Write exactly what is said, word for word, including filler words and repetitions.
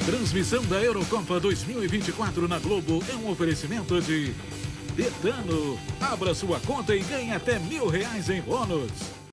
Transmissão da Eurocopa dois mil e vinte e quatro na Globo é um oferecimento de Betano. Abra sua conta e ganhe até mil reais em bônus.